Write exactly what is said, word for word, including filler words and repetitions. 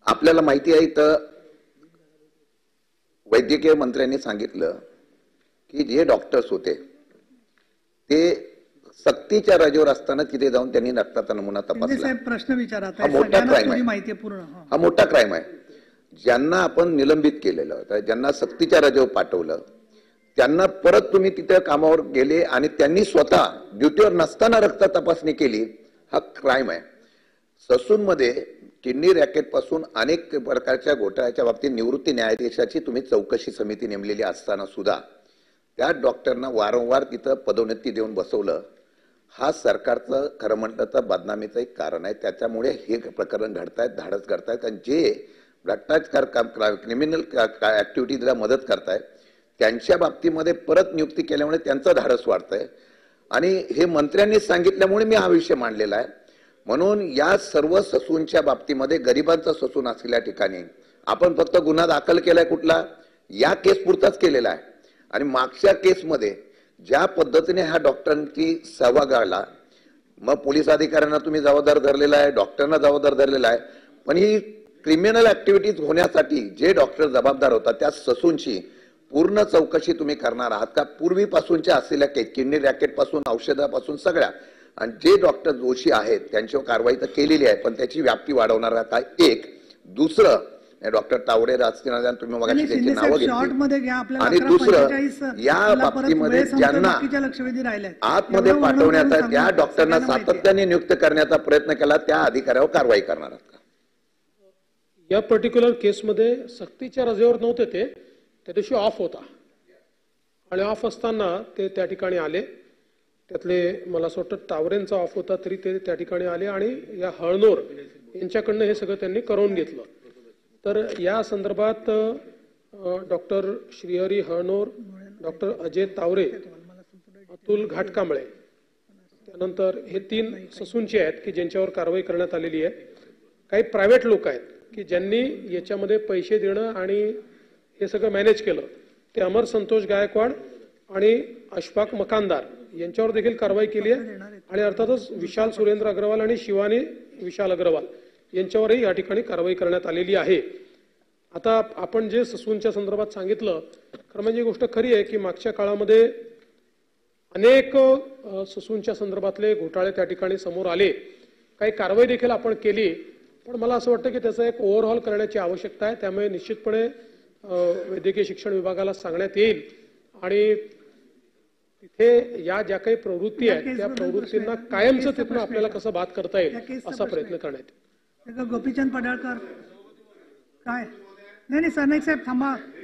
आपल्याला माहिती आहे तर वैद्यकीय मंत्र्यांनी सांगितलं की जे डॉक्टर्स होते ते सक्तीच्या रजेवर असताना तिथे जाऊन त्यांनी रक्ताचा नमुना तपासला. प्रश्न विचारा. हा मोठा क्राइम आहे. माहिती आहे पूर्ण. हा मोठा क्राइम आहे. ज्यांना आपण निलंबित केलेलं होतं, ज्यांना सक्तीच्या रजेवर पाठवलं, त्यांना परत तुम्ही तिथे कामावर गेले आणि त्यांनी स्वतः ड्युटीवर नसताना रक्त तपासणी केली, हा क्राइम आहे. ससूनमध्ये किडनी रॅकेट पासून अनेक प्रकारच्या घोटाळ्याच्या बाबतीत निवृत्ती न्यायाधीशाची तुम्ही चौकशी समिती नेमलेली असताना सुद्धा त्या डॉक्टरना वारंवार तिथं पदोन्नती देऊन बसवलं. हा सरकारचं खरं म्हटलं तर बदनामीचं एक कारण आहे. त्याच्यामुळे हे प्रकरण घडतायत, धाडस घडतायत आणि जे भ्रष्टाचार क्रिमिनल ऍक्टिव्हिटीजला मदत करतायत त्यांच्या बाबतीमध्ये परत नियुक्ती केल्यामुळे त्यांचं धाडस वाढतंय. आणि हे मंत्र्यांनीच सांगितल्यामुळे मी हा विषय मांडलेला आहे. म्हणून या सर्व ससूनच्या बाबतीमध्ये गरिबांचा ससून असलेल्या ठिकाणी आपण फक्त गुन्हा दाखल केलाय कुठला, या केस पुरताच केलेला आहे. आणि मागच्या केसमध्ये ज्या पद्धतीने ह्या डॉक्टरांची सहभाग आला, मग पोलीस अधिकाऱ्यांना तुम्ही जबाबदार धरलेला आहे, डॉक्टरांना जबाबदार धरलेला आहे, पण ही क्रिमिनल ऍक्टिव्हिटीज होण्यासाठी जे डॉक्टर जबाबदार होता त्या ससूनची पूर्ण चौकशी तुम्ही करणार आहात का? पूर्वीपासूनच्या असलेल्या किडनी रॅकेट पासून औषधापासून सगळ्या, आणि जे डॉक्टर दोषी आहेत त्यांच्यावर कारवाई तर केलेली आहे, पण त्याची व्याप्ती वाढवणार का? एक. दुसरं, डॉक्टर तावडे असतील तुम्ही मग त्यांची नावं घेतली, आणि दुसरं या बाबतीमध्ये ज्यांना आतमध्ये पाठवण्याचा त्या डॉक्टरना सातत्याने नियुक्त करण्याचा प्रयत्न केला त्या अधिकाऱ्यावर कारवाई करणार आहात का? या पर्टिक्युलर केसमध्ये सक्तीच्या रजेवर नव्हते ते, त्या दिवशी ऑफ होता आणि ऑफ असताना ते त्या ठिकाणी आले. त्यातले मला असं वाटतं टावरेंचा ऑफ होता तरी ते त्या ठिकाणी आले आणि या हळनोर यांच्याकडनं हे सगळं त्यांनी करून घेतलं. तर या संदर्भात डॉक्टर श्रीहरी हळनोर, डॉक्टर अजय तावरे, अतुल घाटकांबळे, त्यानंतर हे तीन ससूनचे आहेत की ज्यांच्यावर कारवाई करण्यात आलेली आहे. काही प्रायव्हेट लोक आहेत की ज्यांनी याच्यामध्ये पैसे देणं आणि हे सगळं मॅनेज केलं, ते अमर संतोष गायकवाड आणि अशफाक मकानदार यांच्यावर देखील कारवाई केली आहे. आणि अर्थातच विशाल सुरेंद्र अग्रवाल आणि शिवानी विशाल अग्रवाल यांच्यावरही या ठिकाणी कारवाई करण्यात आलेली आहे. आता आपण जे ससूनच्या संदर्भात सांगितलं, खरं म्हणजे गोष्ट खरी आहे की मागच्या काळामध्ये अनेक ससूनच्या संदर्भातले घोटाळे त्या ठिकाणी समोर आले, काही कारवाई देखील आपण केली, पण मला असं वाटतं की त्याचा एक ओव्हरऑल करण्याची आवश्यकता आहे. त्यामुळे निश्चितपणे वैद्यकीय शिक्षण विभागाला सांगण्यात येईल आणि तिथे या ज्या काही प्रवृत्ती आहेत त्या प्रवृत्तींना कायमचं तिथून आपल्याला कसं बाद करता येईल असा प्रयत्न करण्यात येईल. गोपीचंद पडळकर काय नाही नाही सरनाईक साहेब थांबा.